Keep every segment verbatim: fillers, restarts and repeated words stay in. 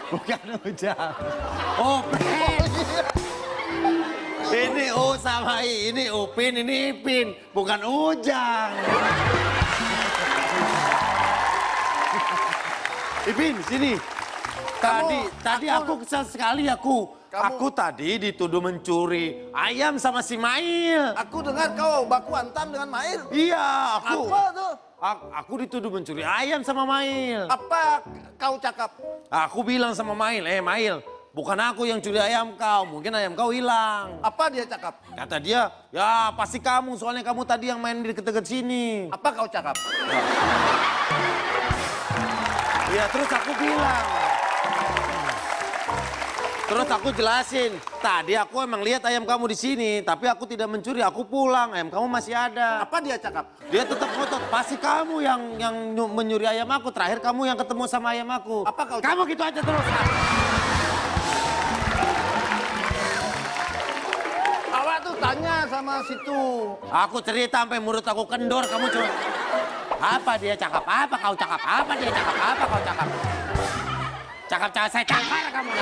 Bukan Ujang. Upin. Ini U sama I, ini Upin, ini Ipin. Bukan Ujang. Ipin, sini. Tadi, kamu, tadi aku, aku kesal sekali aku. Kamu, aku tadi dituduh mencuri ayam sama si Mail. Aku dengar kau baku hantam dengan Mail. Iya, aku. Apa tuh? Aku, aku dituduh mencuri ayam sama Mail. Apa kau cakap? Aku bilang sama Mail, eh Mail, bukan aku yang curi ayam kau, mungkin ayam kau hilang. Apa dia cakap? Kata dia, ya pasti kamu, soalnya kamu tadi yang main di deket-deket sini. Apa kau cakap? Ya terus aku bilang. Terus aku jelasin, tadi aku emang lihat ayam kamu di sini, tapi aku tidak mencuri, aku pulang, ayam kamu masih ada. Apa dia cakap? Dia tetap ngotot, pasti kamu yang yang menyuri ayam aku, terakhir kamu yang ketemu sama ayam aku. Apa kau? Kamu gitu aja terus. Awak tuh tanya sama situ. Aku cerita sampai mulut aku kendor, kamu cuma... Apa dia cakap, apa kau cakap, apa dia cakap, apa kau cakap. Cakap-cakap saya cakar kamu.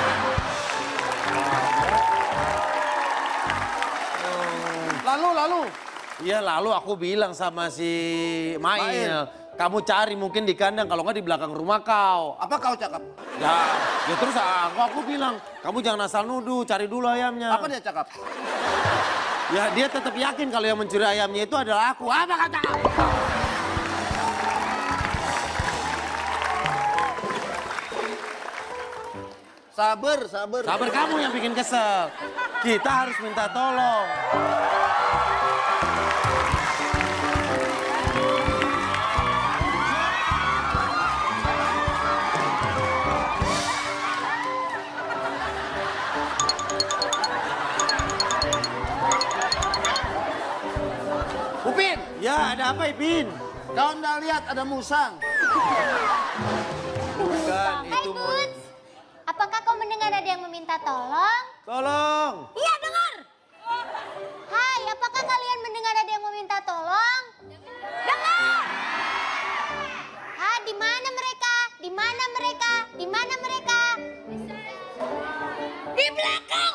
Lalu, lalu? Iya lalu aku bilang sama si Mail, Mail. Kamu cari mungkin di kandang, kalau nggak di belakang rumah kau. Apa kau cakap? Ya, ya terus aku, aku bilang, kamu jangan asal nuduh, cari dulu ayamnya. Apa dia cakap? Ya dia tetap yakin kalau yang mencuri ayamnya itu adalah aku. Apa kata? Sabar, sabar. Sabar kamu yang bikin kesel. Kita harus minta tolong. Upin! Ya, ada apa, Ipin? Kau nggak lihat ada musang? Bukan, Hai, itu Boots. Apakah kau mendengar ada yang meminta tolong? Tolong. Iya, dengar. Hai, apakah kalian mendengar ada yang meminta tolong? Dengar. Ah, di mana mereka? Di mana mereka? Di mana mereka? Di belakang.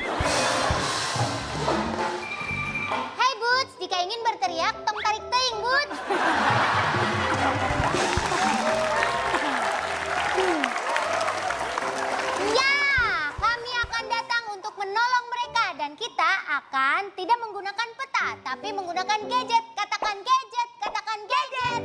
Hai, Boots. Jika ingin berteriak, tong tarik teing, Boots. Dan kita akan tidak menggunakan peta, tapi menggunakan gadget. Katakan gadget, katakan gadget.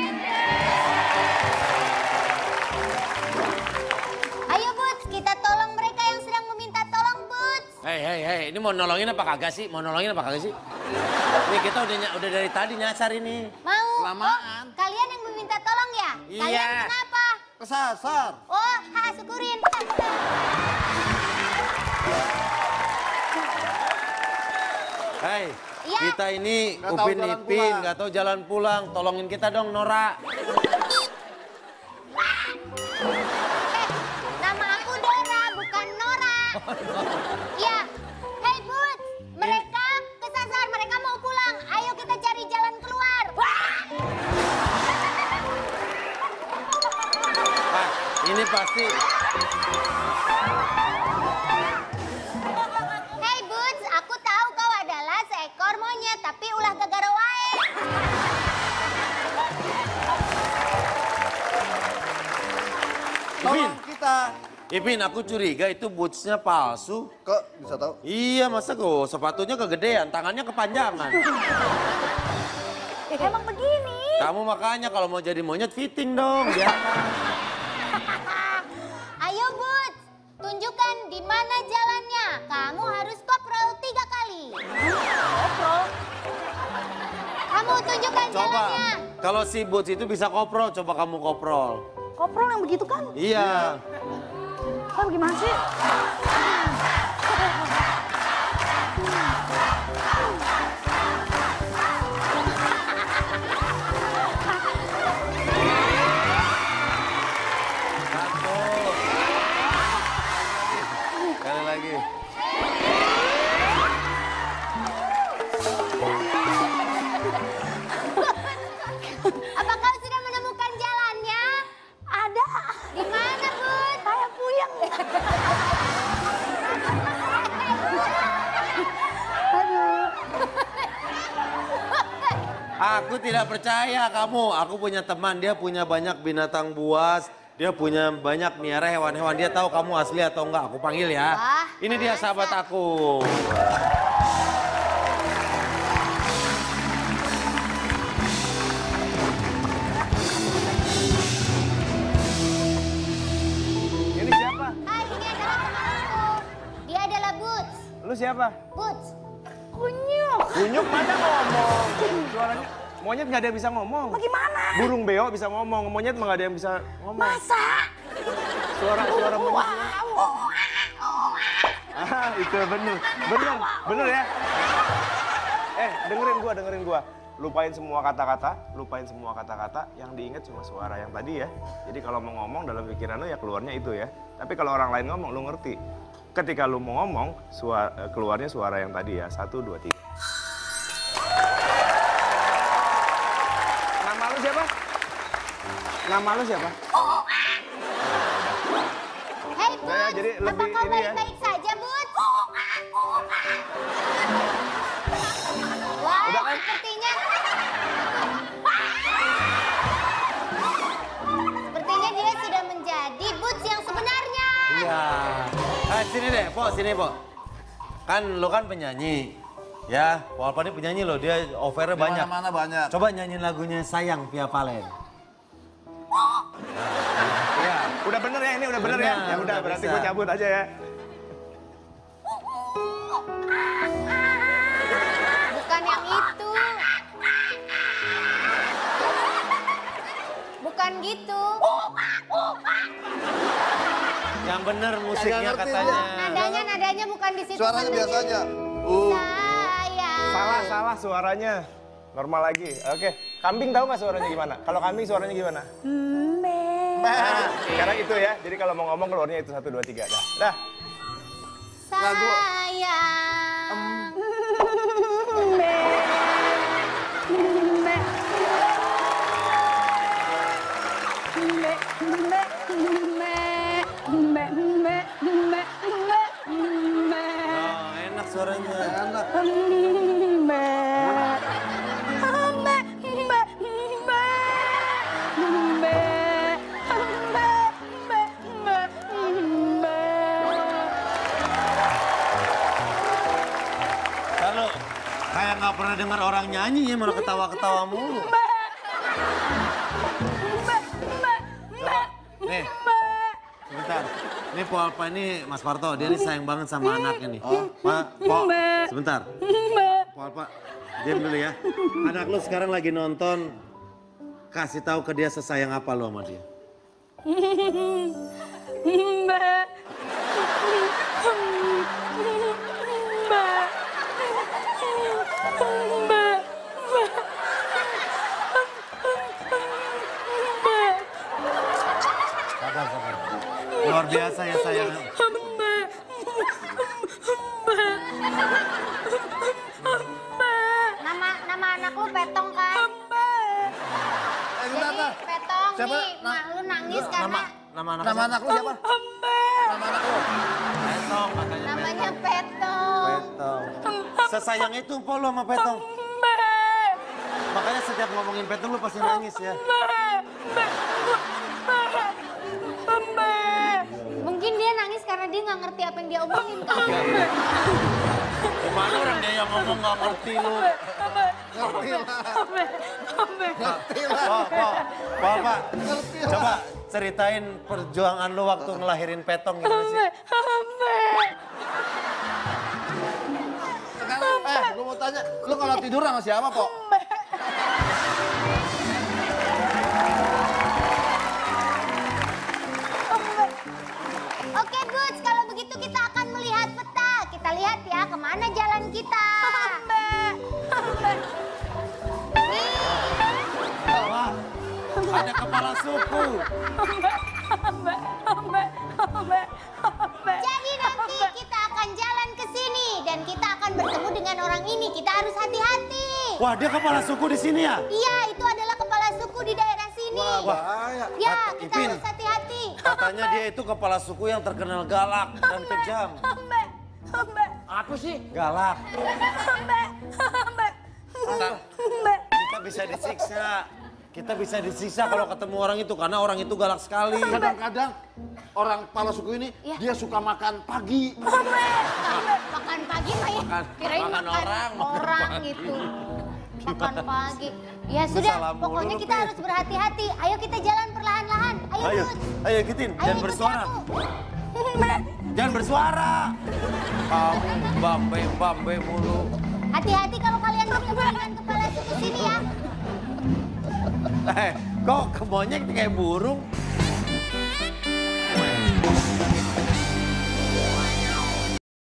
Ayo Boots, kita tolong mereka yang sedang meminta tolong, Boots. Hei, hei, hei, ini mau nolongin apa kagak sih? Mau nolongin apa kagak sih? Ini kita udah udah dari tadi nyasar ini. Mau? Kelamaan. Oh, kalian yang meminta tolong ya? Iya. Kalian kenapa? Kesasar. Oh, ha, syukurin. Hei, Ya. kita ini Nggak tahu Upin jalan Ipin, pulang. nggak tahu jalan pulang. Tolongin kita dong, Nora. Eh, nama aku Dora, bukan Nora. Ya, hey Boots, mereka kesasar, mereka mau pulang. Ayo kita cari jalan keluar. Ah, ini pasti. Hey Boots, aku tahu kau adalah seekor monyet, tapi ulah gagara wae. Tolong kita. Ipin, aku curiga itu bootsnya palsu. Kok bisa tahu? Iya, masa kok sepatunya kegedean, tangannya kepanjangan. Emang begini. Kamu makanya kalau mau jadi monyet fitting dong, ya. Ayo Boots, tunjukkan di mana jalannya. Kamu harus koprol tiga kali. Koprol? Kamu tunjukkan Coba, jalannya. kalau si boots itu bisa koprol, coba kamu koprol. Koprol yang begitu kan? Iya. Kok gimana sih? Satu. Sekali lagi. Apa kau sudah menemukan jalannya? Ada. Di mana, Bud? Saya Aku tidak percaya kamu. Aku punya teman, dia punya banyak binatang buas. Dia punya banyak miara hewan-hewan. Dia tahu kamu asli atau enggak. Aku panggil ya. Wah, Ini dia masa? sahabat aku. Ini siapa? Hai, ini adalah temanku. Dia adalah Boots. Lu siapa? Boots. Kunyuk. Kunyuk mana ngomong? Suaranya monyet nggak ada yang bisa ngomong. Bagaimana? Burung beo bisa ngomong, monyet mah nggak ada yang bisa ngomong. Masa? Suara suara monyet. Ah, itu bener, bener, bener ya. Eh, dengerin gua, dengerin gua. Lupain semua kata-kata, lupain semua kata-kata, yang diingat cuma suara yang tadi ya. Jadi kalau mau ngomong dalam pikiran lu ya keluarnya itu ya. Tapi kalau orang lain ngomong, lu ngerti. Ketika lu mau ngomong, suara, keluarnya suara yang tadi ya. Satu, dua, tiga. Nama lu siapa? Nama lu siapa? Hei, Udah ya, Boots. jadi Apa lebih kau ini ya. baik-baik saja, Boots? Wah, Udah kan? sepertinya... Sepertinya dia sudah menjadi Boots yang sebenarnya. Iya. Eh, sini deh, Po, sini, Po. Kan lo kan penyanyi. Ya, Po Alpa ini penyanyi loh, dia offernya Di banyak. mana-mana banyak. Coba nyanyiin lagunya Sayang Via Valen. Iya. Udah bener ya, ini udah bener, ya? Bener, Ya udah, udah berarti bisa. gue cabut aja ya. Bukan yang itu. Bukan gitu. Yang bener musiknya Kagak ngerti katanya. Nadanya, nadanya bukan di situ. Suaranya kan, biasa nadanya. aja. Uh. Sayang. Salah, salah suaranya. Normal lagi. Oke, kambing tahu nggak suaranya gimana? Kalau kambing suaranya gimana? Nah, sekarang itu ya. Jadi kalau mau ngomong keluarnya itu satu, dua, tiga. Dah. Dah. Sayang. Oh, enak suaranya. Enak. Kalau kayak nggak pernah dengar orang nyanyi ya, malah ketawa-ketawa mulu. Nih, sebentar. Ini Po Alpa ini Mas Parto, dia ini sayang banget sama anaknya nih. Pak, Po, sebentar. Po Alpa, diam dulu ya. Anak lu sekarang lagi nonton, kasih tahu ke dia sesayang apa lu sama dia. Sabar, sabar. Luar biasa ya sayang. Nama nama anak lu Petong kan? Eh, Jadi kenapa? Petong Siapa? nih, Na- mak lu nangis Nama, karena nama anak Nama anak lu siapa? Nama anak lu? Petong katanya. namanya Petong. Petong. Sesayang itu Po lu sama Petong. Makanya setiap ngomongin Petong lu pasti nangis ya. Mungkin dia nangis karena dia nggak ngerti apa yang dia omongin kan? Gimana orang dia yang ngomong nggak ngerti lu. Ngerti lah. Ngerti lah. Po, Po, Po Alpa. Ngerti lah. Coba ceritain perjuangan lu waktu ngelahirin Petong gimana sih? Sekarang, eh, gue mau tanya, lu kalau tidur sama siapa, Po? Oke Boots, kalau begitu kita akan melihat peta. Kita lihat ya kemana jalan kita. Wah, ada kepala suku. Jadi nanti kita akan jalan ke sini dan kita akan bertemu dengan orang ini. Kita harus hati-hati. Wah, dia kepala suku di sini ya? Iya, itu adalah kepala suku di daerah sini. Wah, bahaya. Ya, Kat- kita Ipin. harus hati-hati. Katanya dia itu kepala suku yang terkenal galak dan kejam. Apa sih? Galak. Kita, kita bisa disiksa. Kita bisa disiksa kalau ketemu orang itu karena orang itu galak sekali. Kadang-kadang orang kepala suku ini Iya. dia suka makan pagi. Makan pagi mah ya. Makan- Kirain makan makan orang, makan orang pagi. gitu. Makan pagi. Ya sudah, salah mulu pokoknya lu, kita Pin. harus berhati-hati. Ayo kita jalan perlahan-lahan. Ayo, Ayo, Dut. ayo ikutin, Ayo jangan ikuti bersuara. aku. Jangan bersuara. Kamu bambe bambe mulu. Hati-hati kalau kalian ketemu dengan kepala suku sini ya. Eh, kok ke monyet kayak burung?